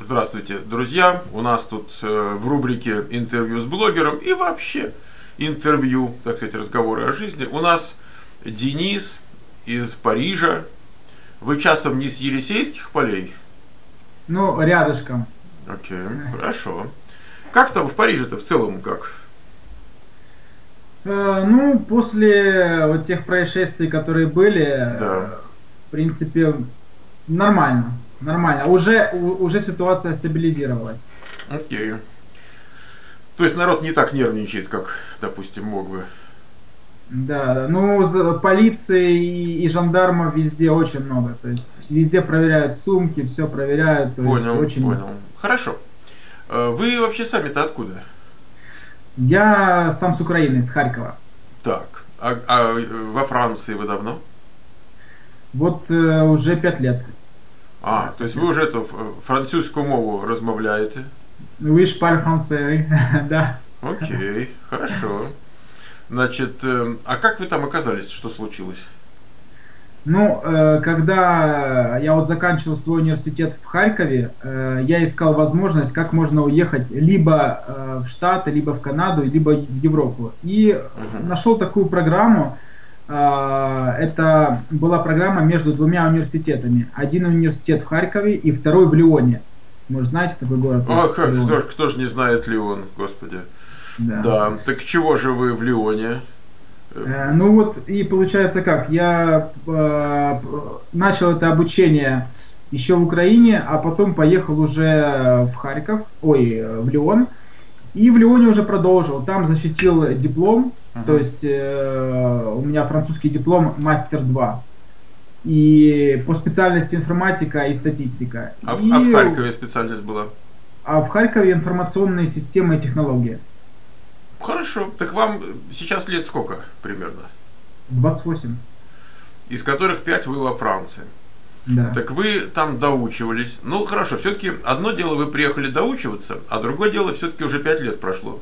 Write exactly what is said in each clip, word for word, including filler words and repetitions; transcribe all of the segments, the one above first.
Здравствуйте, друзья! У нас тут э, в рубрике интервью с блогером и вообще интервью, так сказать, разговоры о жизни. У нас Денис из Парижа. Вы часом не с Елисейских полей? Ну, рядышком. Окей, хорошо. Как там в Париже-то в целом как? Э, ну, после вот тех происшествий, которые были, Да. э, в принципе, нормально. Нормально. Уже, у- уже ситуация стабилизировалась. Окей. То есть народ не так нервничает, как, допустим, мог бы. Да, да. Ну, за- полиции и, и жандармов везде очень много. То есть везде проверяют сумки, все проверяют. То есть Понял, очень. понял. Хорошо. Э, Вы вообще сами-то откуда? Я сам с Украины, из Харькова. Так. А, а во Франции вы давно? Вот э, уже пять лет. А, то есть вы уже эту ф- французскую мову размовляєте? Oui, je parle français, oui. Да. Окей, хорошо. Значит, э, а как вы там оказались? Что случилось? Ну, э, когда я вот заканчивал свой университет в Харькове, э, я искал возможность, как можно уехать либо э, в Штаты, либо в Канаду, либо в Европу. И Мгм. нашел такую программу. Э, Это была программа между двумя университетами. Один университет в Харькове и второй в Лионе. Может, знаете такой город? Ах, есть, Лион? кто, ж- кто же не знает Лион, господи. Да. Да, так чего же вы в Лионе? Э, Ну вот и получается как, я э, начал это обучение еще в Украине, а потом поехал уже в Харьков, ой, э, в Лион, и в Лионе уже продолжил, там защитил диплом, то Мгм. есть э, у меня французский диплом мастер два, и по специальности информатика и статистика, А, в- и, а в Харькове специальность была? а в Харькове информационные системы и технологии. Хорошо. Так вам сейчас лет сколько примерно? двадцать восемь, Из которых пять вы во Франции. да. Так вы там доучивались. Ну хорошо, все-таки одно дело вы приехали доучиваться, а другое дело все-таки уже пять лет прошло.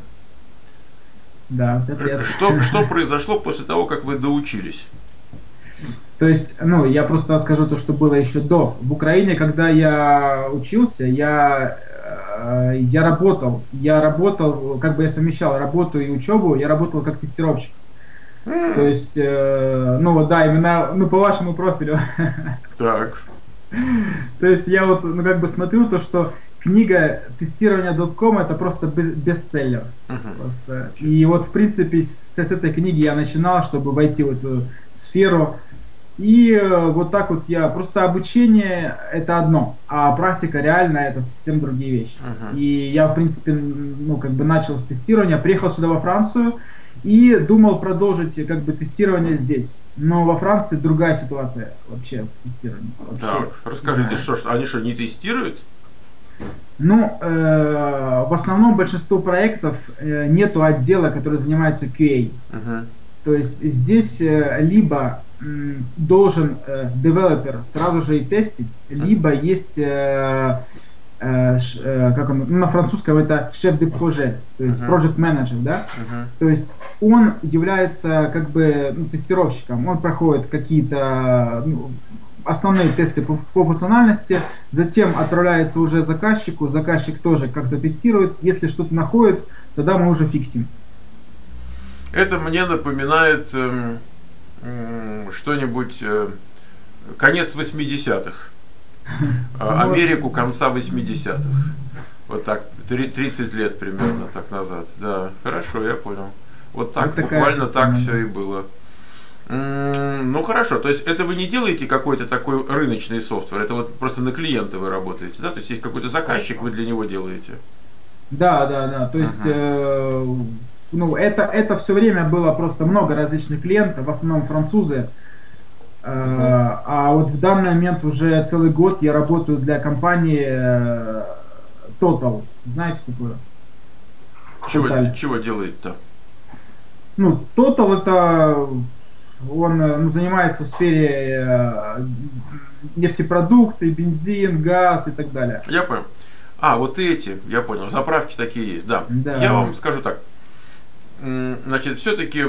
Да, пять лет. Что, что произошло после того, как вы доучились? То есть, ну, я просто расскажу то, что было еще до. В Украине, когда я учился, я, э, я работал. Я работал, как бы я совмещал работу и учебу, я работал как тестировщик. То М, есть, э, ну, вот, да, именно, ну, по вашему профилю. Так. То есть, я вот, ну, как бы смотрю то, что книга тестирования точка ком это просто бе- бестселлер. Мгм. Просто. И вот, в принципе, с, с этой книги я начинал, чтобы войти в эту сферу. И э, вот так вот я... Просто обучение это одно, а практика реально это совсем другие вещи. Мгм. И я, в принципе, н- ну, как бы начал с тестирования, приехал сюда во Францию и думал продолжить как бы тестирование здесь. Но во Франции другая ситуация вообще в тестировании. Вообще. Так, расскажите, Да. что ж, они что, не тестируют? Ну, э, в основном большинство проектов э, нету отдела, который занимается кью эй. Мгм. То есть здесь э, либо м, должен э, девелопер сразу же и тестить, либо есть, э, э, ш- э, как он, ну, на французском это шеф де проже, то есть Мгм. project manager, да? Мгм. То есть он является как бы ну, тестировщиком, он проходит какие-то ну, основные тесты по, по функциональности, затем отправляется уже заказчику, заказчик тоже как-то тестирует, если что-то находит, тогда мы уже фиксим. Это мне напоминает эм, м, что-нибудь э, конец восьмидесятых. А, Вот. Америку конца восьмидесятых. Вот так, три- тридцать лет примерно так назад. Да, хорошо, я понял. Вот так, Вот такая буквально так система, все да. и было. М, Ну хорошо, то есть это вы не делаете какой-то такой рыночный софтвер, это вот просто на клиента вы работаете, да? То есть есть какой-то заказчик, вы для него делаете. Да, да, да. То есть, Ага. э, ну, это, это все время было просто много различных клиентов, в основном французы. Э, а вот в данный момент уже целый год я работаю для компании э, Total. Знаете такое? Чего, Total. чего делает-то? Ну, Total это он э, ну, занимается в сфере э, нефтепродукты, бензин, газ и так далее. Я понял. А, вот эти, я понял, заправки такие есть, да. Да. Я вам скажу так. М, Значит, все-таки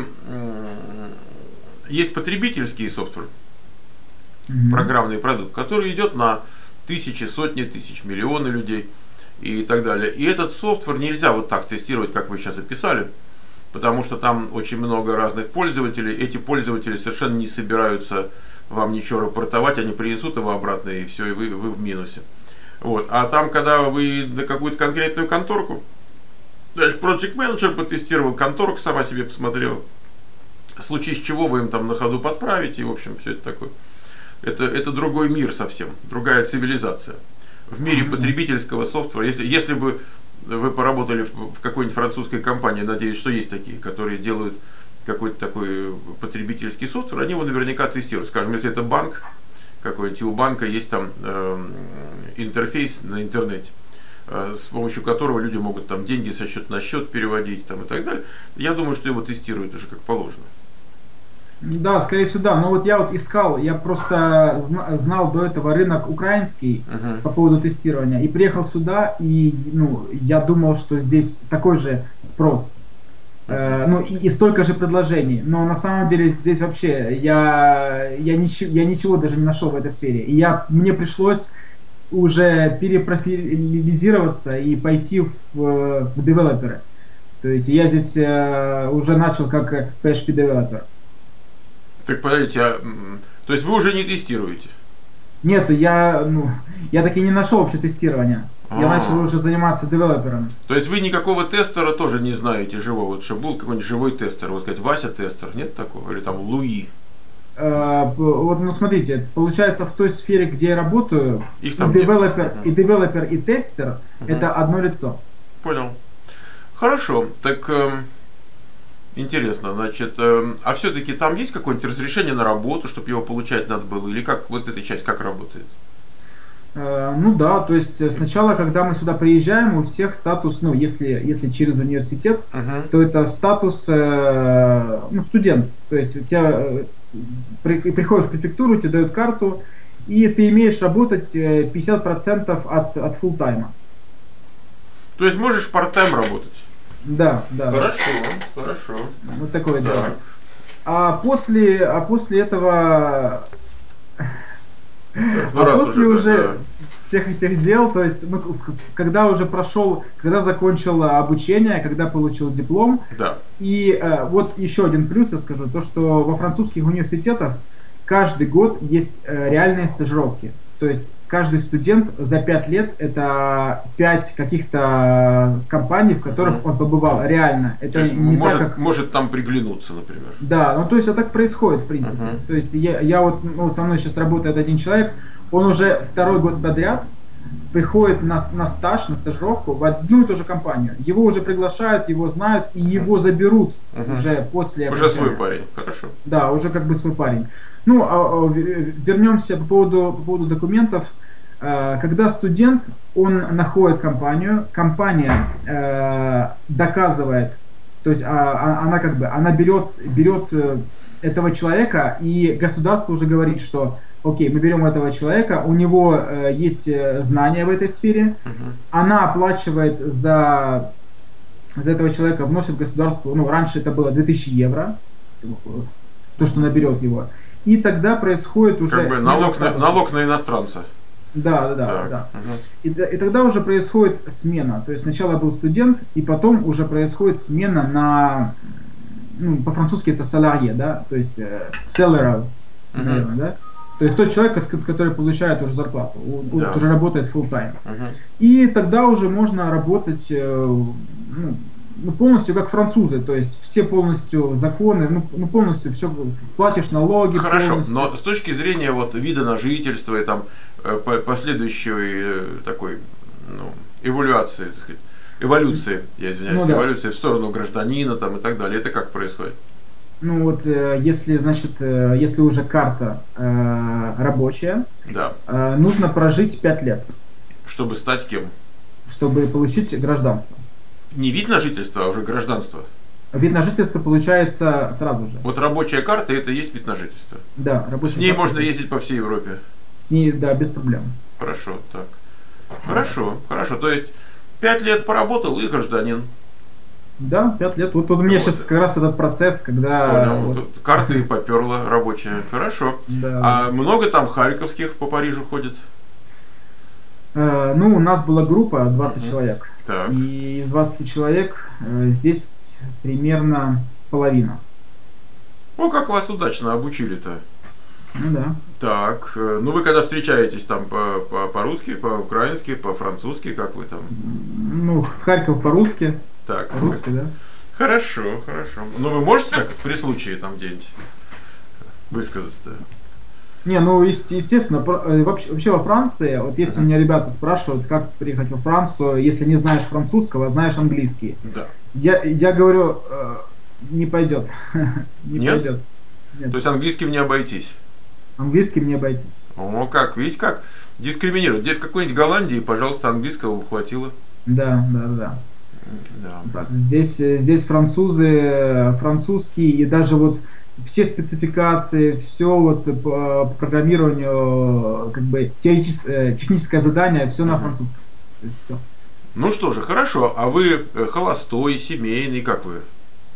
есть потребительский софтвер, Мгм. программный продукт, который идет на тысячи, сотни тысяч, миллионы людей. и так далее. И этот софтвер нельзя вот так тестировать, как вы сейчас описали, потому что там очень много разных пользователей. Эти пользователи совершенно не собираются вам ничего рапортовать, они принесут его обратно, и все, и вы, вы в минусе. Вот. А там, когда вы на какую-то конкретную конторку, значит, Project Manager потестировал, конторка сама себе посмотрела, в случае с чего вы им там на ходу подправите, и, в общем, все это такое. Это, это другой мир совсем, другая цивилизация. В мире потребительского софтвера, если, если бы вы поработали в, в какой-нибудь французской компании, надеюсь, что есть такие, которые делают какой-то такой потребительский софтвер, они его наверняка тестируют. Скажем, если это банк, какой-нибудь у банка есть там э, интерфейс на интернете, э, с помощью которого люди могут там деньги со счета на счет переводить там, и так далее. Я думаю, что его тестируют уже как положено. Да, скорее всего, да. Но вот я вот искал, я просто зна знал до этого рынок украинский uh-huh. по поводу тестирования. И приехал сюда, и ну, я думал, что здесь такой же спрос. Uh-huh. Э, ну и, и столько же предложений. Но на самом деле здесь вообще я, я, ничего, я ничего даже не нашел в этой сфере. И я, мне пришлось уже перепрофилизироваться и пойти в, в девелоперы. То есть я здесь э, уже начал как пи эйч пи-девелопер. Так подождите, а, то есть вы уже не тестируете? Нет, я, ну, я таки не нашел вообще тестирования. А-а-а. Я начал уже заниматься девелопером. То есть вы никакого тестера тоже не знаете живого? Вот чтобы был какой-нибудь живой тестер, вот сказать, Вася тестер, нет такого? Или там Луи? А, вот, ну смотрите, получается в той сфере, где я работаю, Их там и, девелопер, нет. и девелопер, и тестер угу. это одно лицо. Понял. Хорошо, так... Эм... Интересно, значит, э, а все-таки там есть какое-нибудь разрешение на работу, чтобы его получать надо было, или как вот эта часть, как работает? Э, ну да, то есть сначала, когда мы сюда приезжаем, у всех статус, ну если, если через университет, uh-huh. то это статус э, ну, студент, то есть у тебя э, при, приходишь в префектуру, тебе дают карту, и ты имеешь работать пятьдесят процентов от, от фулл-тайма. То есть можешь парт-тайм работать? Да, да. Хорошо, хорошо. Вот такое дело. А после, а после этого, так, ну а после уже, уже да. всех этих дел, то есть, ну, когда уже прошел, когда закончил обучение, когда получил диплом, да. И э, вот еще один плюс я скажу, то что во французских университетах каждый год есть э, реальные стажировки. То есть каждый студент за пять лет это пять каких-то компаний, в которых mm-hmm. он побывал. Реально. Это не может, так, как... может там приглянуться, например. Да, ну то есть это так происходит, в принципе. Mm-hmm. То есть я, я вот, ну, со мной сейчас работает один человек, он уже второй год подряд приходит на, на стаж, на стажировку в одну и ту же компанию. Его уже приглашают, его знают, и его заберут mm-hmm. уже после... Уже свой парень, хорошо. Да, уже как бы свой парень. Ну, а, а, вернемся по поводу, по поводу документов. А, когда студент, он находит компанию, компания э, доказывает, то есть а, она как бы, она берет, берет этого человека, и государство уже говорит, что окей, мы берем этого человека, у него э, есть знания в этой сфере, uh-huh. она оплачивает за, за этого человека, вносит государству, ну, раньше это было две тысячи евро, то, что наберет его. И тогда происходит уже... Как бы налог, на, налог на иностранца. Да, да, да. да. Угу. И, и тогда уже происходит смена. То есть сначала был студент, и потом уже происходит смена на... Ну, по-французски это salarié, да? То есть э, seller, угу. наверное, да? То есть тот человек, который получает уже зарплату, да. уже работает full-time. Угу. И тогда уже можно работать... Э, ну, Ну, полностью как французы, то есть все полностью законы, ну, ну полностью все, платишь налоги. Хорошо, полностью. Но с точки зрения вот вида на жительство и там последующей такой, ну, эволюции, так сказать, эволюции, я извиняюсь, ну, да. эволюции в сторону гражданина там и так далее, это как происходит? Ну вот, если, значит, если уже карта э, рабочая, да. э, нужно прожить пять лет. Чтобы стать кем? Чтобы получить гражданство. Не вид на жительство, а уже гражданство. Вид на жительство получается сразу же. Вот рабочая карта это и есть вид на жительство. Да, рабочая С ней карта. можно ездить по всей Европе. С ней, да, без проблем. Хорошо, так. Хорошо, хорошо. То есть пять лет поработал и гражданин. Да, пять лет. Вот, вот у меня вот. Сейчас как раз этот процесс, когда... Понял. Вот... Тут карта и поперла рабочая. Хорошо. Да. А много там харьковских по Парижу ходит? Э, ну, у нас была группа двадцать Мгм. человек. Так. И из двадцати человек э, здесь примерно половина. О, как вас удачно обучили-то. Ну да. Так, э, ну вы когда встречаетесь там по- по- по-русски, по-украински, по-французски, как вы там? М, Ну, Харьков по-русски. Так, По-русски, да. хорошо, хорошо. Ну вы можете так при случае там где-нибудь высказаться-то? Не, ну, ест- естественно, про- э, вообще, вообще во Франции, вот если у Мгм. меня ребята спрашивают, как приехать во Францию, если не знаешь французского, а знаешь английский. Да. Я, я говорю, э, не пойдет. Не Нет? пойдет. Нет, То есть английским не обойтись. английским не обойтись. О, как, видите, как дискриминируют. Где в какой-нибудь Голландии, пожалуйста, английского бы хватило. Да, да, да. Да. Так, здесь, э, здесь французы, э, французский и даже вот все спецификации, все вот по по программированию, э, как бы теоретис- э, техническое задание, все на Мгм. французском. То есть всё. Ну что же, хорошо. А вы э, холостой, семейный, как вы?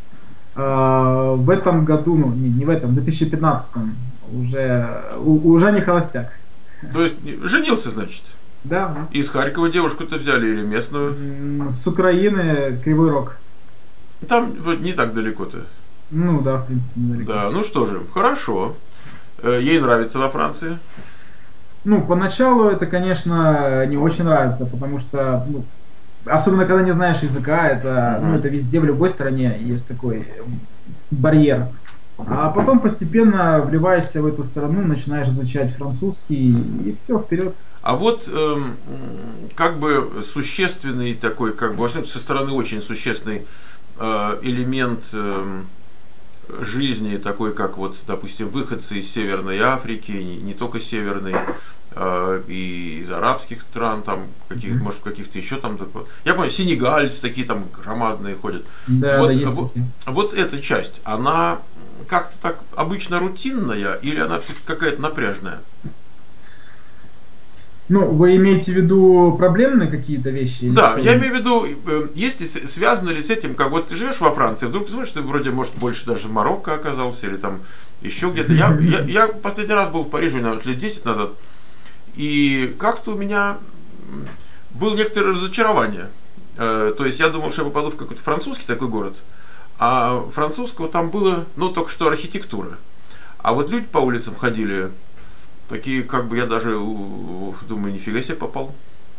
А, в этом году, ну не, не в этом, в две тысячи пятнадцатом уже, у- уже не холостяк. То есть не- женился, значит? Да, да. Из Харькова девушку-то взяли или местную? М, С Украины Кривой Рог. Там вот не так далеко-то. Ну да, в принципе, недалеко. Да, ну что же, хорошо. Э, Ей нравится во Франции? Ну, поначалу это, конечно, не очень нравится, потому что, ну, особенно когда не знаешь языка, это, ну, Мгм. это везде, в любой стране есть такой барьер. А потом постепенно вливаешься в эту страну, начинаешь изучать французский, и все, вперед. А вот эм, м, как бы существенный такой, как бы, во всяком случае, со стороны очень существенный э, элемент эм, жизни, такой как вот, допустим, выходцы из Северной Африки, не, не только Северной, э, и из арабских стран, там, каких, Мгм. может, каких-то еще там, такое. Я помню, сенегальцы такие там громадные ходят. Да, Вот, да, есть вот, такие. вот эта часть, она как-то так обычно рутинная или она все-таки какая-то напряжная? Ну, вы имеете в виду проблемные какие-то вещи? Или Да, что? я имею в виду, э, есть ли, с- связано ли с этим, как вот ты живешь во Франции, вдруг ты смотришь, ты вроде, может, больше даже в Марокко оказался, или там еще где-то. Я, я, я последний раз был в Париже, наверное, лет десять назад, и как-то у меня м, было некоторое разочарование. Э, То есть я думал, что я попаду в какой-то французский такой город, а французского там было, ну, только что архитектура. А вот люди по улицам ходили, такие, как бы я даже у- думаю, нифига себе попал.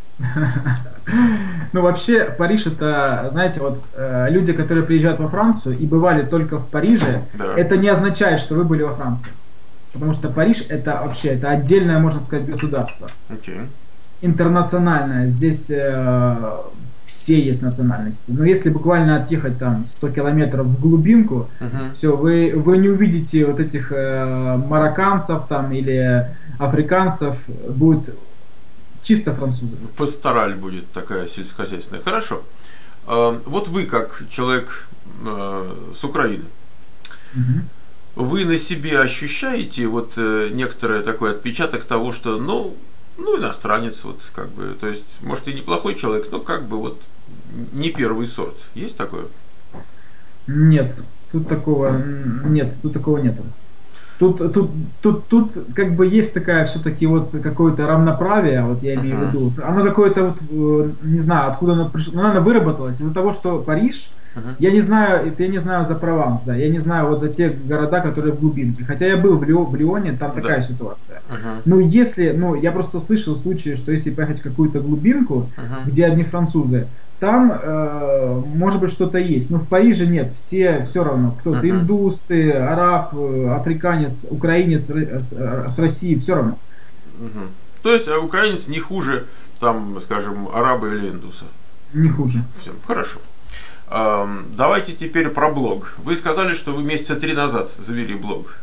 Ну, вообще, Париж это, знаете, вот э, люди, которые приезжают во Францию и бывали только в Париже, Да. это не означает, что вы были во Франции. Потому что Париж это вообще, это отдельное, можно сказать, государство. Окей. Интернациональное. Здесь э, все есть национальности. Но если буквально отъехать там сто километров в глубинку, Мгм. все, вы, вы не увидите вот этих э, марокканцев там или африканцев, будет чисто французы. Пастораль будет такая сельскохозяйственная. Хорошо. Э, Вот вы, как человек э, с Украины, Мгм. вы на себе ощущаете вот э, некоторый такой отпечаток того, что, ну, ну, иностранец, вот как бы, то есть, может, и неплохой человек, но как бы вот не первый сорт. Есть такое? Нет, тут такого м, нет, тут такого нету. Тут, тут, тут, тут как бы есть такая все-таки вот какое-то равноправие, вот я имею в Ага. виду. Оно какое-то вот, э, не знаю, откуда оно пришло, но оно выработалось из-за того, что Париж, Мгм. я не знаю, это я не знаю за Прованс, да, я не знаю вот за те города, которые в глубинке. Хотя я был в, Лио, в Лионе, там Да. такая ситуация. Ага. Ну, если, ну, я просто слышал случаи, что если поехать в какую-то глубинку, Ага. где одни французы, там, э, может быть, что-то есть. Но в Париже нет, все все равно. Кто ты, Мгм. индус, ты, араб, э, африканец, украинец р- с, э, с России, все равно. Мгм. То есть, а украинец не хуже, там, скажем, араба или индуса. Не хуже. Все, хорошо. Ам, Давайте теперь про блог. Вы сказали, что вы месяца три назад завели блог.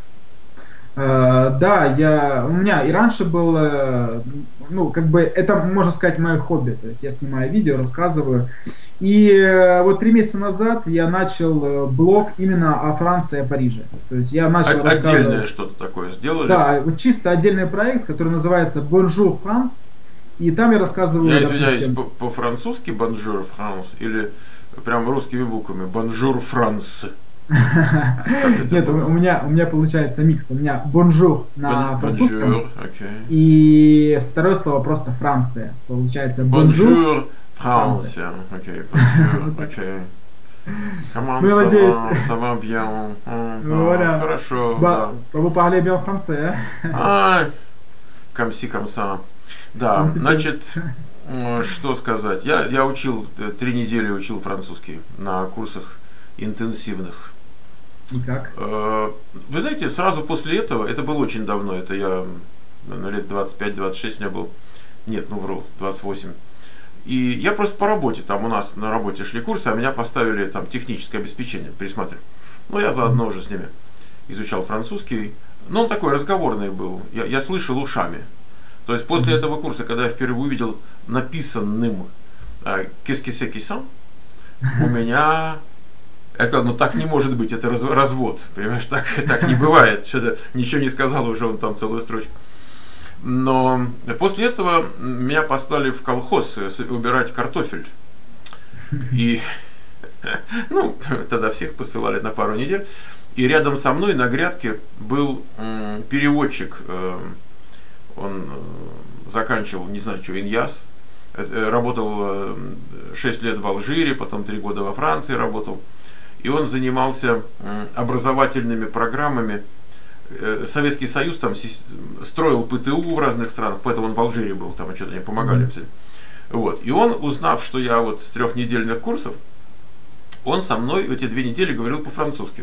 Э, да, я, у меня и раньше было, ну, как бы, это, можно сказать, мое хобби. То есть я снимаю видео, рассказываю. И э, вот три месяца назад я начал э, блог именно о Франции, о Париже. То есть я начал О- рассказывать. Отдельное что-то такое сделали? Да, вот чисто отдельный проект, который называется Bonjour France. И там я рассказываю, Я извиняюсь, допустим, по- по-французски Bonjour France или прям русскими буквами Bonjour France? Как это Нет, у было? у меня, у меня получается микс. У меня бонжур на французском, Бонжур, окей. и второе слово просто Франция. Получается бонжур, Bonjour, Франция. France. Ok, bonjour, Вот так. ok. Comment Ну, я ça надеюсь. va? Ça va bien? М, а, Voilà. Хорошо, Bah, да. vous parlez bien français, hein? А, comme ci, comme ça. Un Да, petit peu. значит, м, что сказать. Я, я учил, э, три недели учил французский на курсах интенсивных. И как? Э, Вы знаете, сразу после этого, это было очень давно, это я, на лет двадцать пять двадцать шесть у меня был, нет, ну вру, двадцать восемь. И я просто по работе, там у нас на работе шли курсы, а меня поставили там техническое обеспечение присматривать. Ну, я заодно уже с ними изучал французский. Но он такой разговорный был, я, я слышал ушами. То есть после этого курса, когда я впервые увидел написанным «Qu'est-ce que c'est qui ça?», у меня... Я сказал, ну так не может быть, это раз, развод, понимаешь, так, так не бывает. Что-то ничего не сказал уже он там целую строчку. Но после этого меня послали в колхоз убирать картофель. И, ну, тогда всех посылали на пару недель. И рядом со мной на грядке был м, переводчик. Э, он э, заканчивал, не знаю, что, Иньяс. Э, работал э, шесть лет в Алжире, потом три года во Франции работал. И он занимался э, образовательными программами. Советский Союз там строил ПТУ в разных странах, поэтому он в Алжире был, там что-то они помогали. Mm-hmm. Вот. И он, узнав, что я вот с трехнедельных курсов, он со мной эти две недели говорил по-французски.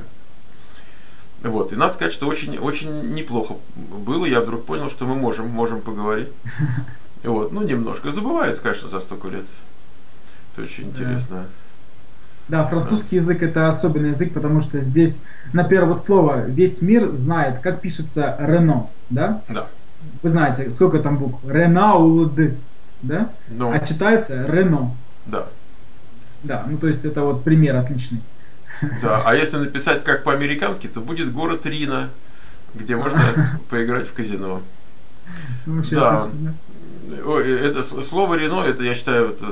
Вот. И надо сказать, что очень, очень неплохо было. Я вдруг понял, что мы можем, можем поговорить. Вот. Ну, немножко. Забывается, конечно, за столько лет. Это очень интересно. Yeah. Да, французский язык это особенный язык, потому что здесь на первое слово весь мир знает, как пишется Рено, да? Да. Вы знаете, сколько там букв? Ренаулд, да? Но... А читается Рено. Да. Да, ну то есть это вот пример отличный. Да, а если написать как по-американски, то будет город Рино, где можно поиграть в казино. Да. Ой, это слово Рено, это, я считаю, это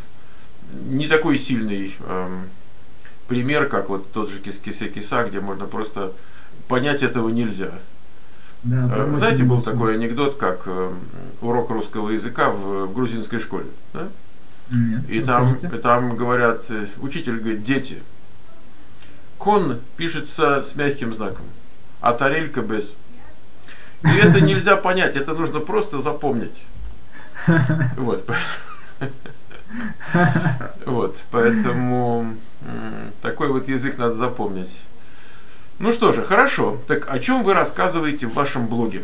не такой сильный эм, пример, как вот тот же кис-кисе-киса, где можно просто понять этого нельзя. Да, э, знаете, был такой анекдот, как э, урок русского языка в, в грузинской школе. Да? Нет, и там, там говорят, учитель говорит, дети, кон пишется с мягким знаком, а тарелька без. И это нельзя понять, это нужно просто запомнить. Вот. Вот, поэтому такой вот язык надо запомнить. Ну что же, хорошо. Так о чем вы рассказываете в вашем блоге?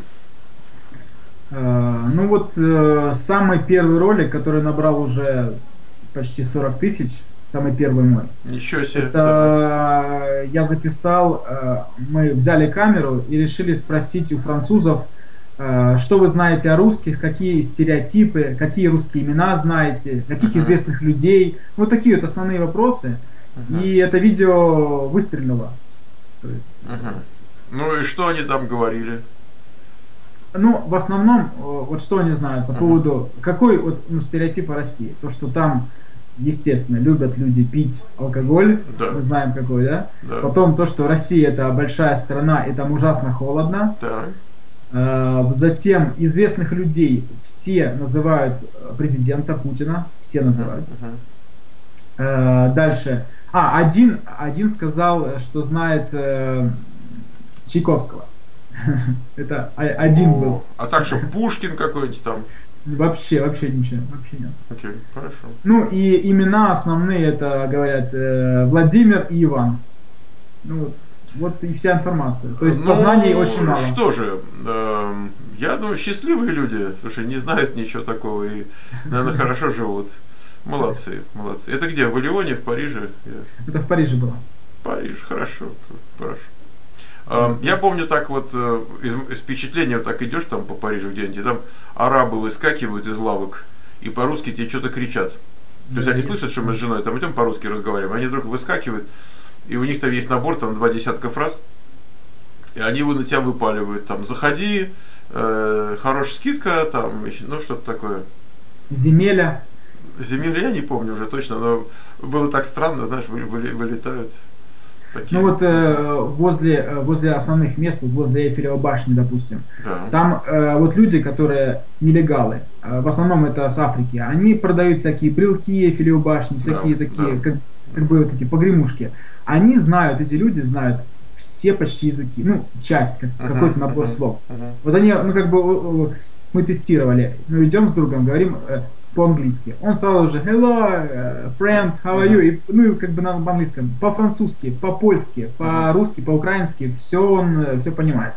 Uh, ну вот uh, самый первый ролик, который набрал уже почти сорок тысяч, самый первый мой. Ничего себе. Это uh, я записал, uh, мы взяли камеру и решили спросить у французов, uh, что вы знаете о русских, какие стереотипы, какие русские имена знаете, каких uh-huh. известных людей. Вот такие вот основные вопросы. Uh-huh. И это видео выстрелило. То есть, uh-huh. Ну и что они там говорили? Ну, в основном, вот что они знают по поводу, какой вот, ну, стереотип о России. То, что там, естественно, любят люди пить алкоголь, да. Мы знаем какой, да? Да. Потом то, что Россия это большая страна, и там ужасно холодно. Да. А, затем известных людей все называют президента Путина, все называют. Uh-huh. А, дальше. А, один, один сказал, что знает э, Чайковского. Это один О, был. А так что Пушкин какой-нибудь там? Вообще, вообще ничего, вообще нет. Окей, хорошо. Ну и имена основные, это говорят э, Владимир и Иван. Ну вот, вот и вся информация. То есть ну, познаний очень мало. Что же, э, я думаю, счастливые люди, слушай, не знают ничего такого и, наверное, хорошо живут. Молодцы, молодцы. Это где? В Лионе, в Париже? Это в Париже было. Париж, хорошо, хорошо. Я помню так вот из, из впечатления, вот так идешь там по Парижу где-нибудь, там арабы выскакивают из лавок и по-русски тебе что-то кричат. То есть они слышат, что мы с женой там идем по-русски разговариваем, они вдруг выскакивают, и у них там есть набор, там два десятка фраз, и они его на тебя выпаливают, там, заходи, э, хорошая скидка, там, ну что-то такое. Земеля. Земеля я не помню уже точно, но было так странно, знаешь, вы, вы, вылетают. Ну вот э, возле, возле основных мест, вот возле Эйфелевой башни, допустим, Да. там э, вот люди, которые нелегалы, э, в основном это с Африки, они продают всякие брелки Эйфелевой башни, всякие Да, такие, да. как, как бы вот эти погремушки. Они знают, эти люди знают все почти языки, ну, часть, как, Угу, какой-то набор угу, слов. угу. Вот они, ну, как бы, э, э, мы тестировали, ну, идем с другом, говорим э, по-английски. Он сразу же hello, э, friends, how are you? И, ну, и как бы на английском, по-французски, по-польски, Угу. по-русски, по-украински, все он, э, все понимает.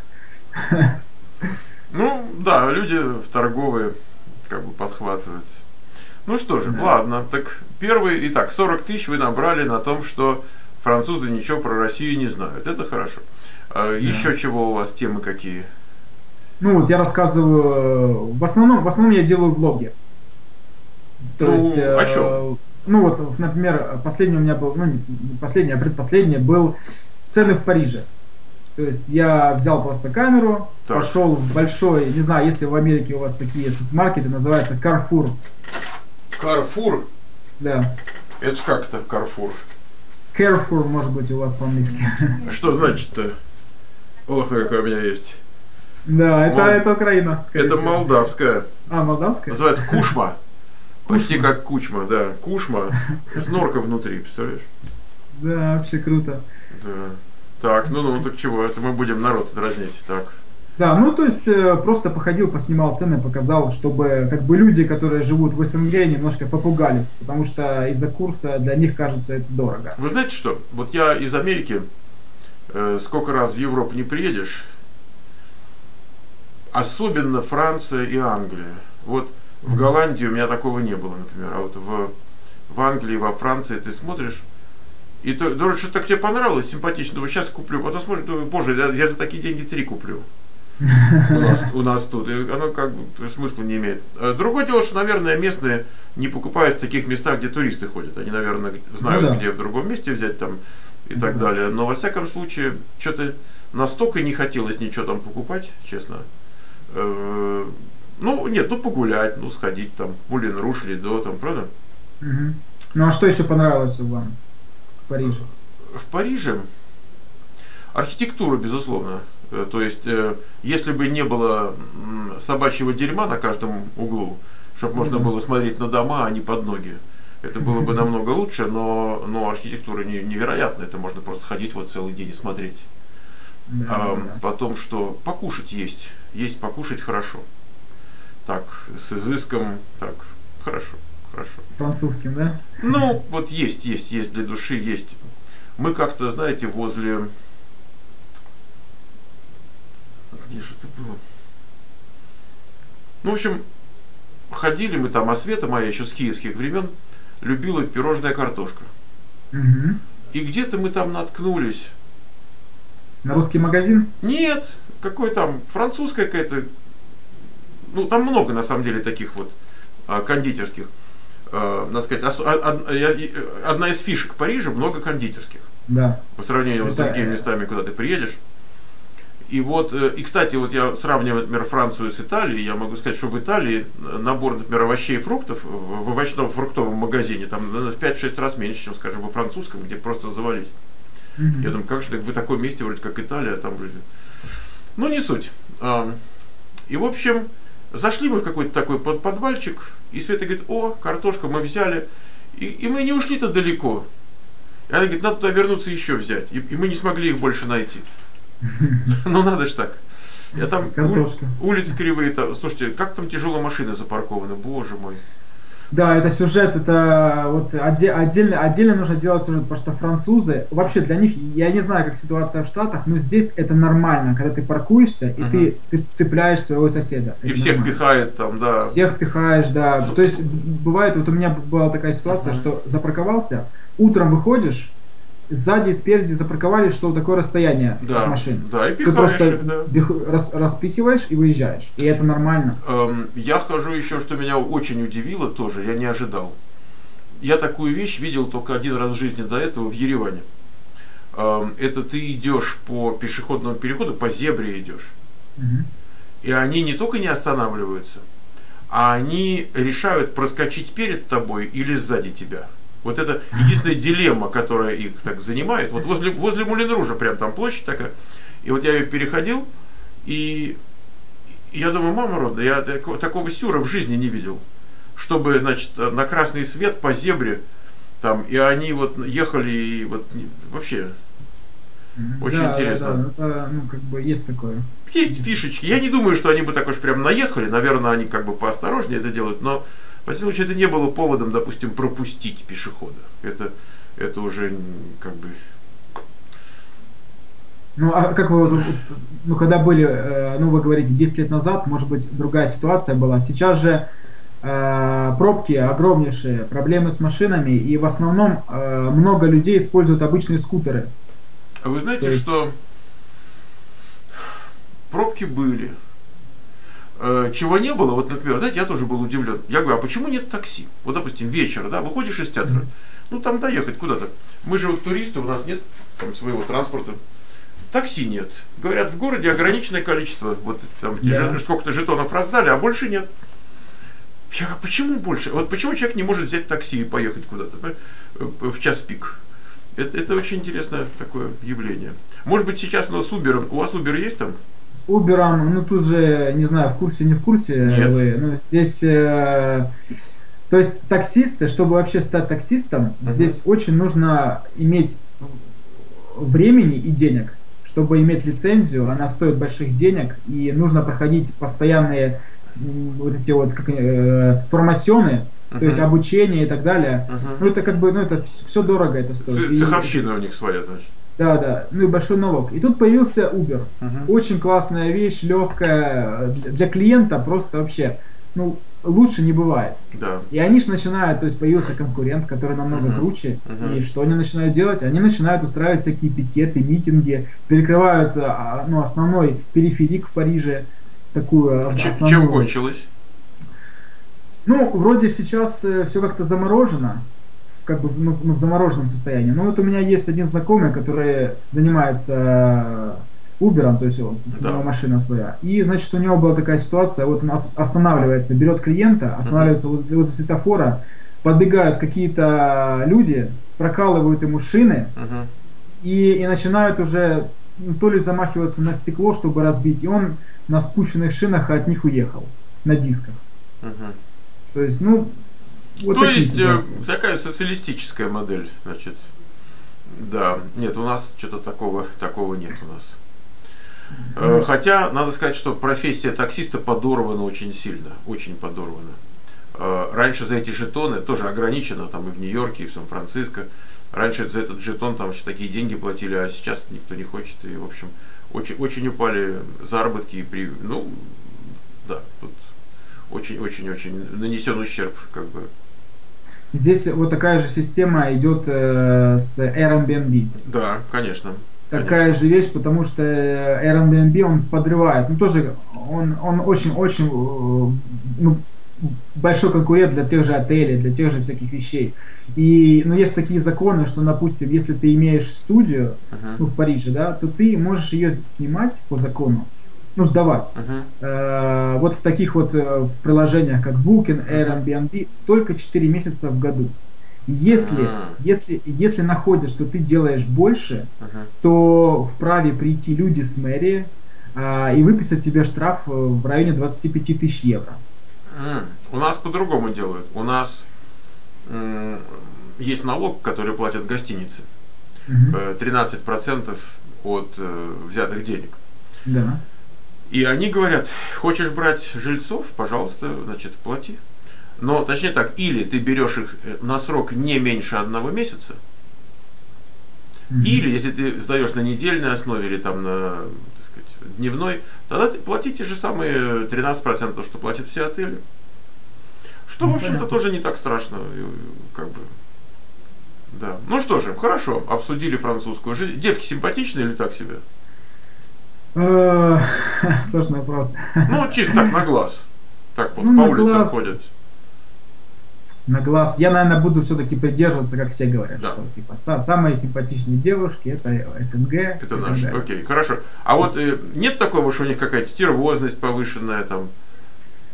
Ну, да, люди в торговые как бы подхватывают. Ну что же, Да. ладно. Так первый, итак, сорок тысяч вы набрали на том, что французы ничего про Россию не знают. Это хорошо. А Да. еще чего у вас, темы какие? Ну, вот я рассказываю, в основном, в основном я делаю влоги. То Ну, есть, о чем? э, ну вот, например, последний у меня был, ну, не последний, а предпоследний был цены в Париже. То есть я взял просто камеру, Так. пошел в большой, не знаю, если в Америке у вас такие супермаркеты, называется Carrefour. Карфур? Да. Это ж как это Карфур? Carrefour, может быть, у вас по-английски. Что значит-то? Ох, какая у меня есть. Да, это, Мол- это Украина. скорее Это всего. молдавская. А, молдавская? Называется кушма. Почти Кушма. как кучма, да. Кушма. С норка внутри, представляешь? Да, вообще круто. Да. Так, ну ну, так чего? Это мы будем народ дразнить. Так. Да, ну то есть э, просто походил, поснимал цены, показал, чтобы как бы люди, которые живут в СНГ, немножко попугались, потому что из-за курса для них кажется это дорого. Вы знаете что? Вот я из Америки, э, сколько раз в Европу не приедешь, особенно Франция и Англия. Вот в Голландии у меня такого не было, например. А вот в, в Англии, во Франции ты смотришь, и то, думаешь, что так тебе понравилось, симпатично, думаю, сейчас куплю. Потом смотришь, думаю, боже, я, я за такие деньги три куплю. У нас, у нас тут. И оно как бы смысла не имеет. А другое дело, что, наверное, местные не покупают в таких местах, где туристы ходят. Они, наверное, знают, Ну да. где в другом месте взять там и Ну так да. далее. Но во всяком случае, что-то настолько не хотелось ничего там покупать, честно. Э, Ну, нет, ну погулять, ну сходить там, Мулин Руш, Лидо, там, правда? Мгм. Ну а что еще понравилось вам в Париже? В Париже архитектура, безусловно. Э, То есть, э, если бы не было м, собачьего дерьма на каждом углу, чтобы можно Мгм. было смотреть на дома, а не под ноги, это было бы намного лучше, но, но архитектура не- невероятная, это можно просто ходить вот целый день и смотреть. Да, А да, да. потом, что покушать есть, есть покушать хорошо. Так, с изыском, так, хорошо, хорошо. С французским, да? Ну, вот есть, есть, есть для души, есть. Мы как-то, знаете, возле... Где же это было? Ну, в общем, ходили мы там, а Света моя еще с киевских времен любила пирожная картошка. Мгм. И где-то мы там наткнулись. На русский магазин? Нет, какой там, французская какая-то... Ну, там много, на самом деле, таких вот а, кондитерских. А, надо сказать, ос- а- од- я- и- одна из фишек Парижа — много кондитерских. Да. По сравнению с Это, другими э, местами, куда ты приедешь. И вот, э, и кстати, вот я сравниваю, например, Францию с Италией, я могу сказать, что в Италии набор, например, овощей и фруктов в овощном фруктовом магазине там наверное, в пять-шесть раз меньше, чем, скажем, во французском, где просто завались. Мгм. Я думаю, как же так в таком месте, вроде как Италия, а там вроде... Ну, не суть. А, И, в общем, зашли мы в какой-то такой под- подвальчик, и Света говорит: о, картошка, мы взяли. И, и мы не ушли-то далеко. И она говорит: надо туда вернуться еще взять. И, и мы не смогли их больше найти. Ну надо ж так. Я там Картошка. ули- улицы кривые. Там, слушайте, как там тяжело машины запаркованы, боже мой. Да, это сюжет, это вот отде- отдельно, отдельно нужно делать сюжет, потому что французы, вообще для них, я не знаю, как ситуация в Штатах, но здесь это нормально, когда ты паркуешься и Мгм. ты цеп- цепляешь своего соседа. И Это всех нормально. пихает там, да. Всех пихаешь, да. То есть б- бывает, вот у меня была такая ситуация, Мгм. что запарковался, утром выходишь, сзади и спереди запарковали, что вот такое расстояние Да, от машин. да, и Ты пихаешь просто их, да. бех- рас- распихиваешь и выезжаешь. И это нормально. Эм, Я хожу еще, что меня очень удивило тоже, я не ожидал. Я такую вещь видел только один раз в жизни до этого в Ереване. Эм, Это ты идешь по пешеходному переходу, по зебре идешь. Мгм. И они не только не останавливаются, а они решают проскочить перед тобой или сзади тебя. Вот это единственная дилемма, которая их так занимает. Вот возле, возле Мулен-Ружа прям там площадь такая. И вот я ее переходил, и я думаю, мама родная, я такого, такого сюра в жизни не видел. Чтобы, значит, на красный свет по зебре, там, и они вот ехали, и вот вообще очень да, интересно. Да, да, ну, как бы есть такое. Есть фишечки. Я не думаю, что они бы так уж прям наехали. Наверное, они как бы поосторожнее это делают, но во всяком случае это не было поводом, допустим, пропустить пешехода. Это, это уже как бы... Ну, а как вы, ну, когда были, ну, вы говорите, десять лет назад, может быть, другая ситуация была. Сейчас же э, пробки огромнейшие, проблемы с машинами, и в основном э, много людей используют обычные скутеры. А вы знаете, есть... что пробки были. Э, чего не было, вот, например, знаете, я тоже был удивлен. Я говорю, а почему нет такси? Вот, допустим, вечер, да, выходишь из театра, mm-hmm. ну, там доехать куда-то. Мы же вот туристы, у нас нет там своего транспорта. Такси нет. Говорят, в городе ограниченное количество. Вот там yeah. сколько-то жетонов раздали, а больше нет. Я говорю, почему больше? Вот почему человек не может взять такси и поехать куда-то в час пик? Это, это очень интересное такое явление. Может быть, сейчас оно с Uber. У вас Uber есть там? С Uber, ну тут же, не знаю, в курсе, не в курсе. Нет. Вы, ну, здесь... Э, то есть таксисты, чтобы вообще стать таксистом, uh-huh. здесь очень нужно иметь времени и денег. Чтобы иметь лицензию, она стоит больших денег, и нужно проходить постоянные вот эти вот как, э, формационы, uh-huh. то есть обучение и так далее. Uh-huh. Ну это как бы, ну это все дорого это стоит. Цеховщина и, у них своя, значит. Да, да, ну и большой налог. И тут появился Uber. Uh-huh. Очень классная вещь, легкая, для клиента просто вообще, ну, лучше не бывает. Да. И они же начинают, то есть появился конкурент, который намного uh-huh. круче. Uh-huh. И что они начинают делать? Они начинают устраивать всякие пикеты, митинги, перекрывают ну, основной периферик в Париже. Такую Ч- основную... Чем кончилось? Ну, вроде сейчас э, все как-то заморожено, как бы ну, ну, в замороженном состоянии. Но вот у меня есть один знакомый, который занимается Uber, то есть у да. него машина своя. И, значит, у него была такая ситуация, вот он останавливается, берет клиента, останавливается uh-huh. возле, возле светофора, подбегают какие-то люди, прокалывают ему шины uh-huh. и, и начинают уже ну, то ли замахиваться на стекло, чтобы разбить, и он на спущенных шинах от них уехал, на дисках. Uh-huh. То есть, ну... Вот то есть, ситуации. Такая социалистическая модель, значит. Да, нет, у нас что-то такого, такого нет у нас. Mm-hmm. Хотя, надо сказать, что профессия таксиста подорвана очень сильно, очень подорвана. Раньше за эти жетоны, тоже ограничено, там и в Нью-Йорке, и в Сан-Франциско, раньше за этот жетон там еще такие деньги платили, а сейчас никто не хочет, и, в общем, очень, очень упали заработки, и при, ну, да, тут очень-очень-очень нанесен ущерб, как бы. Здесь вот такая же система идет э, с Airbnb. Да, конечно. Такая конечно. же вещь, потому что Airbnb он подрывает. Ну тоже он он очень-очень ну, большой конкурент для тех же отелей, для тех же всяких вещей. И ну, есть такие законы, что, допустим, если ты имеешь студию uh-huh. ну, в Париже, да, то ты можешь ее снимать по закону, ну, сдавать. Uh-huh. Э, вот в таких вот в приложениях, как Booking, Airbnb, uh-huh. только четыре месяца в году. Если, uh-huh. если, если находят, что ты делаешь больше, uh-huh. то вправе прийти люди с мэрии э, и выписать тебе штраф в районе двадцать пять тысяч евро. Uh-huh. У нас по-другому делают. У нас м- есть налог, который платят гостиницы. Uh-huh. тринадцать процентов от э, взятых денег. Да. И они говорят, хочешь брать жильцов, пожалуйста, значит, плати. Но, точнее так, или ты берешь их на срок не меньше одного месяца, mm-hmm. или, если ты сдаешь на недельной основе или там на, так сказать, дневной, тогда ты плати те же самые тринадцать процентов, что платят все отели. Что, mm-hmm. в общем-то, тоже не так страшно, как бы. Да. Ну что же, хорошо, обсудили французскую жизнь. Девки симпатичные или так себе? Сложный вопрос. Ну, чисто так, на глаз. Так вот, ну, по улицам глаз, ходят. На глаз. Я, наверное, буду все-таки придерживаться, как все говорят, да. что типа самые симпатичные девушки это СНГ. Это наши. Окей, хорошо. А вот э, нет такого, что у них какая-то стервозность повышенная там?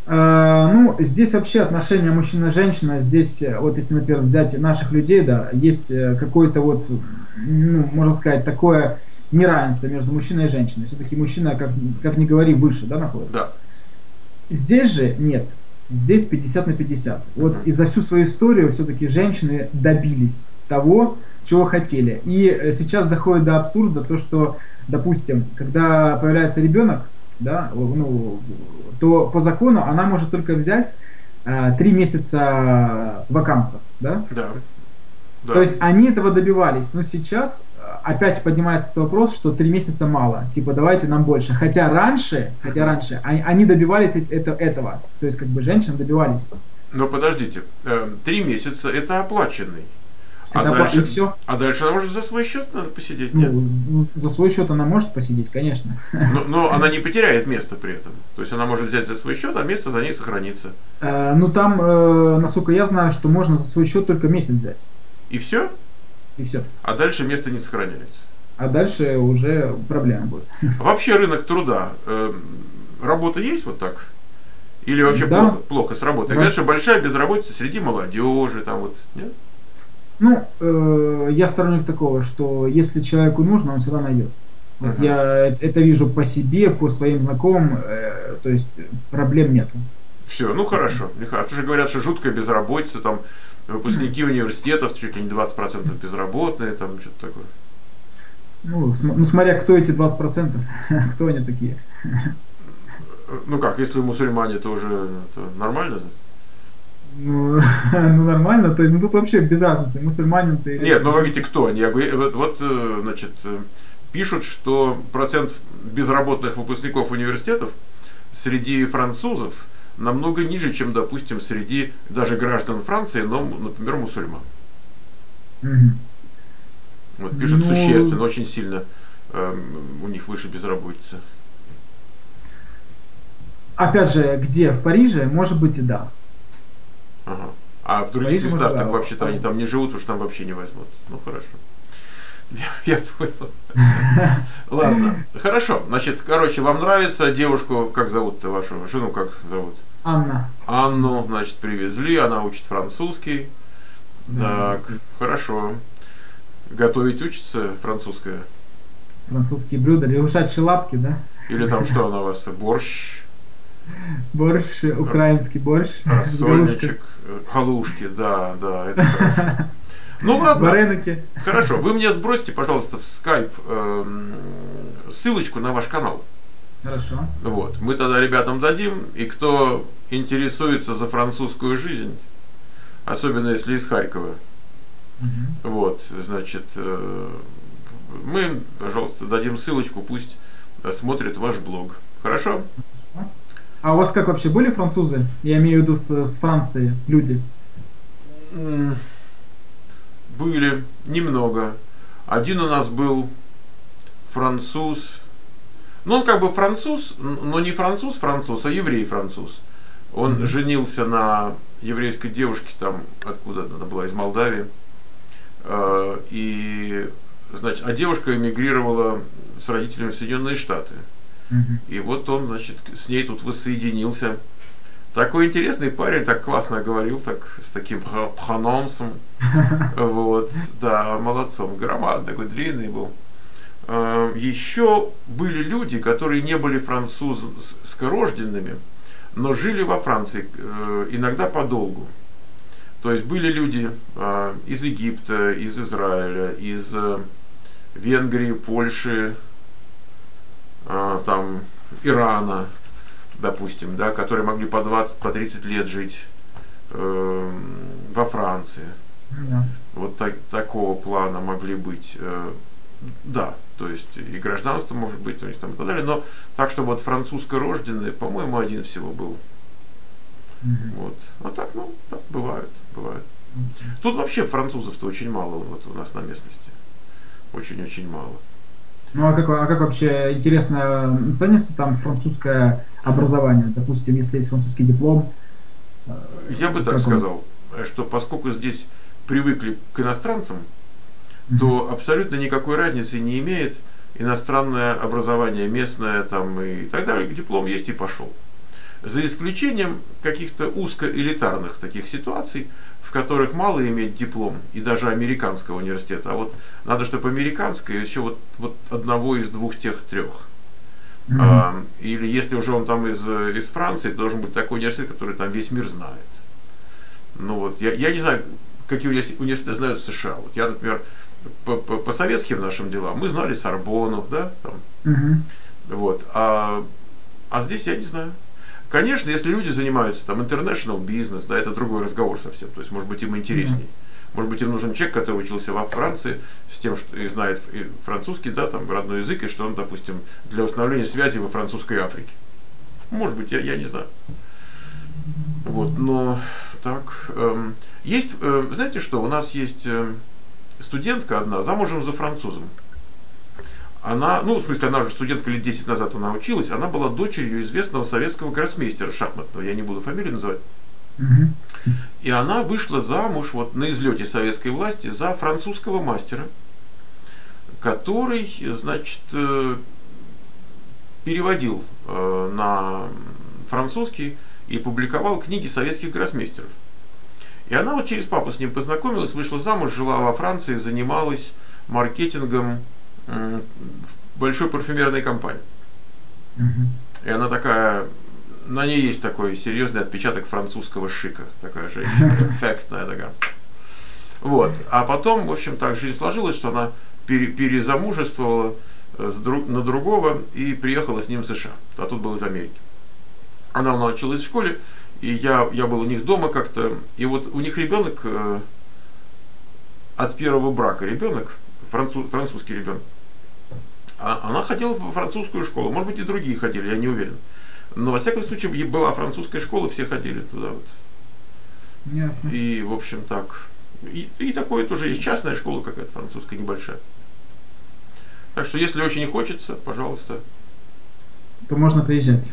Э, Ну, здесь вообще отношения мужчина-женщина, здесь, э, вот если, например, взять наших людей, да, есть э, какое-то вот, ну, можно сказать, такое неравенство между мужчиной и женщиной. Все-таки мужчина, как, как ни говори, выше, да, находится. Да. Здесь же нет. Здесь пятьдесят на пятьдесят. Вот Мгм. и за всю свою историю все-таки женщины добились того, чего хотели. И э, сейчас доходит до абсурда то, что, допустим, когда появляется ребенок, да, ну, то по закону она может только взять э, три месяца вакансов, да. Да. То Да. есть они этого добивались, но сейчас э, опять поднимается этот вопрос, что три месяца мало, типа давайте нам больше. Хотя раньше, хотя Мгм. раньше они, они добивались эт- это, этого, то есть как бы женщины добивались. Но подождите, э, три месяца это оплаченный. А Это опла- и дальше, все. а дальше она может за свой счет надо посидеть, нет? Ну, з- за свой счет она может посидеть, конечно. Но, но она не потеряет место при этом. То есть она может взять за свой счет, а место за ней сохранится. Э, Ну там, э, насколько я знаю, что можно за свой счет только месяц взять, И все, и все. а дальше место не сохраняется. А дальше уже проблема будет. А вообще рынок труда, э, работа есть вот так? Или вообще Да. плохо, плохо с работой? Во- Говорят, что большая безработица среди молодежи, там вот, нет? Ну, э, я сторонник такого, что если человеку нужно, он всегда найдет. Вот Мгм. я э- это вижу по себе, по своим знакомым, э, то есть проблем нету. Все, ну хорошо. А то же говорят, что жуткая безработица, там выпускники университетов чуть ли не двадцать процентов безработные, там что-то такое. Ну, см- ну, смотря кто эти двадцать процентов, кто они такие. Ну как, если мусульмане, то уже это нормально? Ну, ну, нормально, то есть ну, тут вообще без разницы, мусульманин ты или... Нет, ну вы видите, кто они? Я говорю, вот, вот, э, значит, э, пишут, что процент безработных выпускников университетов среди французов намного ниже, чем, допустим, среди даже граждан Франции, но, например, мусульман. Мгм. Вот пишут Ну, существенно, очень сильно э, у них выше безработица. опять же, где? В Париже? Может быть и да. Ага. А в В других Париже, может, местах да. так вообще-то они там не живут, потому что там вообще не возьмут. Ну хорошо. Я, я понял. Ладно. Хорошо. Значит, короче, вам нравится девушку, как зовут-то вашу жену, как зовут? Анна. Анну, значит, привезли, она учит французский. Да, Так, хорошо. Готовить учится французская? французские блюда, лягушачьи лапки, да? Или там что она у вас? Борщ, Борщ, украинский борщ с галушкой. рассольничек, э, галушки, да, да, это хорошо. Ну ладно, Вареники. хорошо. Вы мне сбросьте, пожалуйста, в скайп эм, ссылочку на ваш канал. Хорошо. Вот. Мы тогда ребятам дадим, и кто интересуется за французскую жизнь, особенно если из Харькова, Мгм. вот, значит, э, мы, пожалуйста, дадим ссылочку, пусть э, смотрит ваш блог. Хорошо? А у вас как вообще были французы? Я имею в виду с, с Франции люди. М, Были немного. Один у нас был француз. Ну, он как бы француз, н- но не француз-француз, а еврей-француз. Он Мгм. женился на еврейской девушке, там, откуда она была, из Молдавии. Э, И, значит, а девушка эмигрировала с родителями в Соединенные Штаты. Мгм. И вот он, значит, с ней тут воссоединился. Такой интересный парень, так классно говорил, так с таким пр- прононсом. Вот, да, молодцом. Громадный, такой длинный был. Э, Еще были люди, которые не были французскорожденными, но жили во Франции, э, иногда подолгу. То есть были люди э, из Египта, из Израиля, из э, Венгрии, Польши, э, там, Ирана, допустим, да, которые могли по двадцать, по тридцать лет жить э, во Франции. Ну да. Вот так, такого плана могли быть. Э, да, то есть и гражданство может быть у них там и так далее, но так, чтобы вот французско-рожденный, по-моему, один всего был. Мгм. Вот. А так, ну, так бывает, бывает. Тут вообще французов-то очень мало вот у нас на местности. Очень-очень мало. Ну а как, а как вообще интересно ценится там французское образование? Допустим, если есть французский диплом. э, Я бы так как он? сказал, что поскольку здесь привыкли к иностранцам, Мгм. то абсолютно никакой разницы не имеет иностранное образование, местное там и так далее. Диплом есть и пошел. За исключением каких-то узкоэлитарных таких ситуаций, в которых мало иметь диплом, и даже американского университета, а вот надо, чтобы американское, еще вот, вот одного из двух тех трех. Mm-hmm. А, или если уже он там из, из Франции, должен быть такой университет, который там весь мир знает. Ну вот, я, я не знаю, какие университеты знают в США. Вот я, например, по, по, по советским нашим делам, мы знали Сорбонну, да, там, mm-hmm. вот, а, а здесь я не знаю. Конечно, если люди занимаются там international бизнес, да, это другой разговор совсем, то есть, может быть, им интересней. Mm-hmm. Может быть, им нужен человек, который учился во Франции, с тем, что и знает и французский, да, там, родной язык, и что он, допустим, для установления связи во французской Африке. Может быть, я, я не знаю. Вот, но так. Эм, есть, э, знаете что, у нас есть э, студентка одна, замужем за французом. Она, ну, в смысле, она же студентка лет десять назад она училась, она была дочерью известного советского гроссмейстера шахматного, я не буду фамилию называть. Mm-hmm. И она вышла замуж вот на излете советской власти за французского мастера, который, значит, переводил на французский и публиковал книги советских гроссмейстеров. И она вот через папу с ним познакомилась, вышла замуж, жила во Франции, занималась маркетингом в большой парфюмерной компании. Mm-hmm. И она такая, на ней есть такой серьезный отпечаток французского шика. Такая женщина, эффектная такая. Вот. А потом, в общем, так жизнь сложилась, что она пере, перезамужествовала с друг, на другого и приехала с ним в США. А тут был из Америки. Она училась в школе, и я, я был у них дома как-то. И вот у них ребенок э, от первого брака, ребенок, француз, французский ребенок. А она ходила в французскую школу. Может быть, и другие ходили, я не уверен. Но, во всяком случае, была французская школа, все ходили туда. Вот. Ясно. И, в общем, так. И, и такое тоже есть частная школа какая-то французская, небольшая. Так что, если очень хочется, пожалуйста. То можно приезжать.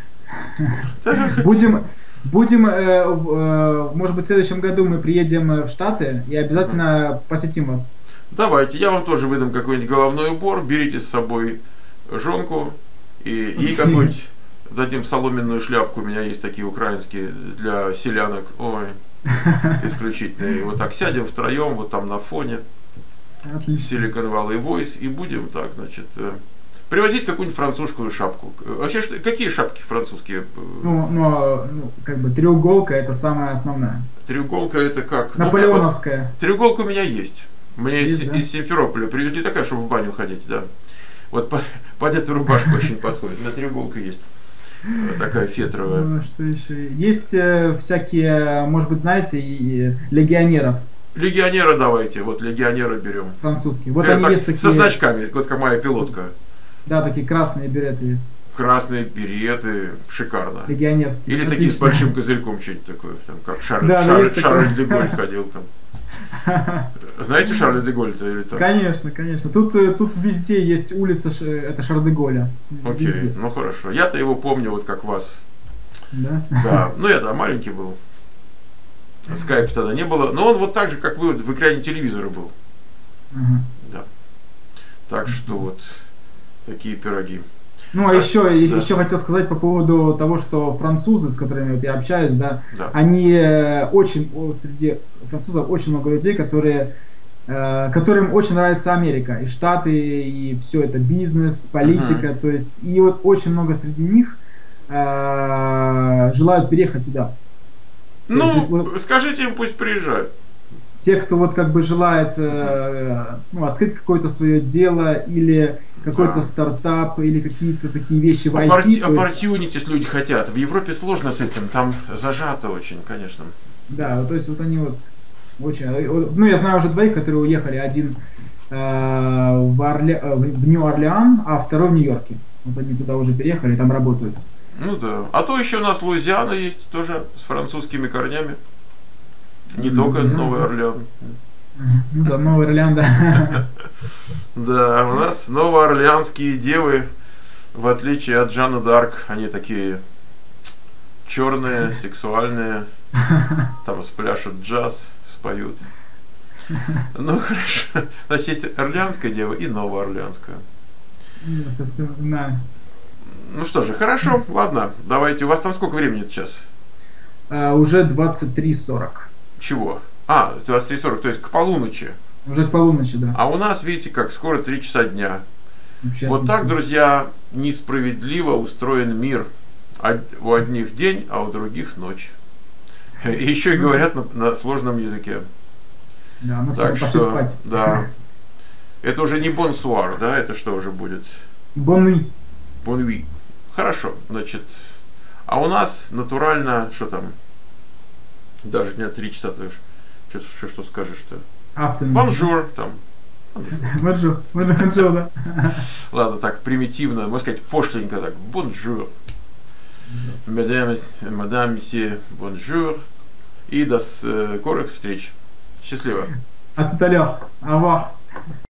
Будем, будем, может быть, в следующем году мы приедем в Штаты и обязательно посетим вас. Давайте, я вам тоже выдам какой-нибудь головной убор, берите с собой жонку и ей какой-нибудь дадим соломенную шляпку, у меня есть такие украинские для селянок, ой, исключительные. Вот так сядем втроем, вот там на фоне Silicon Valley Voice и будем так, значит, привозить какую-нибудь французскую шапку. Вообще, какие шапки французские? Ну, ну, ну, как бы треуголка это самая основная. Треуголка это как? Наполеоновская. Ну, вот, треуголка у меня есть. Мне есть, из, да? из Симферополя привезли такая, чтобы в баню ходить, да. Вот под, под эту рубашку очень подходит. На треуголка есть. Вот такая фетровая. Ну, что еще? Есть э, всякие, может быть, знаете, и, и легионеров. Легионера давайте, вот легионера берем. Французские. Вот это они так, есть такие. Со значками, вот как моя пилотка. Да, такие красные береты есть. Красные береты, шикарно. Легионерские. Или такие с большим козырьком, что-нибудь такое, там, как Шарль, да, Шарль, да, Шарль де Голль ходил там. Знаете Шарля де Голля-то или так? Конечно, конечно. Тут, тут везде есть улица, это Шарль де Голля. Окей, okay, ну хорошо. Я-то его помню вот как вас. Да? Да, ну я-то маленький был. Скайпа тогда не было. Но он вот так же, как вы, в экране телевизора был. Uh-huh. Да. Так что вот такие пироги. Ну, а, а еще, да. еще хотел сказать по поводу того, что французы, с которыми вот я общаюсь, да, да. они очень, среди французов очень много людей, которые, э, которым очень нравится Америка, и Штаты, и все это бизнес, политика, uh-huh. то есть, и вот очень много среди них э, желают переехать туда. Ну, есть, вот, скажите им, пусть приезжают. Те, кто вот как бы желает э, ну, открыть какое-то свое дело или какой-то да. стартап или какие-то такие вещи в ай ти. Opportunities люди хотят. В Европе сложно с этим, там зажато очень, конечно. Да, то есть вот они вот очень... Ну, я знаю уже двоих, которые уехали. Один э, в, Орле, в Нью-Орлеан, а второй в Нью-Йорке. Вот они туда уже переехали, там работают. Ну да. А то еще у нас Луизиана есть тоже с французскими корнями. Не mm-hmm. только Новый Орлеан. Ну да, Новый Орлеан, да. Да, у нас новоорлеанские девы, в отличие от Жанны д'Арк, они такие черные, сексуальные, там спляшут джаз, споют. Ну хорошо. Значит, есть орлеанская дева и новоорлеанская. Я совсем знаю. Ну что же, хорошо, ладно, давайте. У вас там сколько времени сейчас? А, уже двадцать три сорок. Чего? А, двадцать три сорок, то есть к полуночи. Уже к полуночи, да. А у нас, видите, как скоро три часа дня. Вообще Вот отлично. так, друзья, несправедливо устроен мир. У одних день, а у других ночь. И еще и говорят на, на сложном языке. Да, ну Так все, пошли что, спать. да. Это уже не бонсуар, да? Это что уже будет? Бонуи. Бонви. Хорошо, значит. А у нас натурально, что там? Даже не три часа, ты что, что, что скажешь-то? Afternoon. Бонжур, там. Бонжур. Бонжур, да. Ладно, так примитивно, можно сказать пошленько так. Бонжур. Мадам, мадам, месье, бонжур. И до скорых встреч. Счастливо. А tout à l'heure. Au revoir.